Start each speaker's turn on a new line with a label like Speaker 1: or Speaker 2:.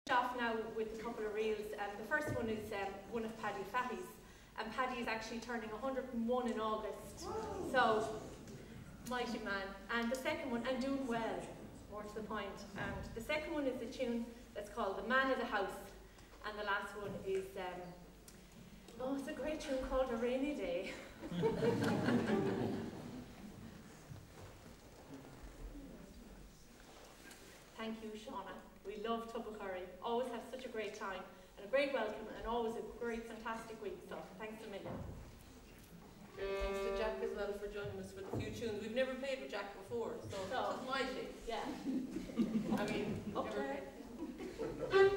Speaker 1: Off now with a couple of reels. The first one is one of Paddy Fahy's, and Paddy is actually turning 101 in August. So, mighty man. And the second one, and doing well, more to the point. And the second one is a tune that's called The Man of the House, and the last one is oh, it's a great tune called A Rainy Day. Thank you, Shauna. We love Tubbercurry. Always have such a great time and a great welcome and always a great, fantastic week. So thanks a million.
Speaker 2: Thanks to Jack as well for joining us with a few tunes. We've never played with Jack before, so it's mighty.
Speaker 1: Yeah.
Speaker 2: I mean,
Speaker 1: Up
Speaker 2: never
Speaker 1: there.
Speaker 2: played.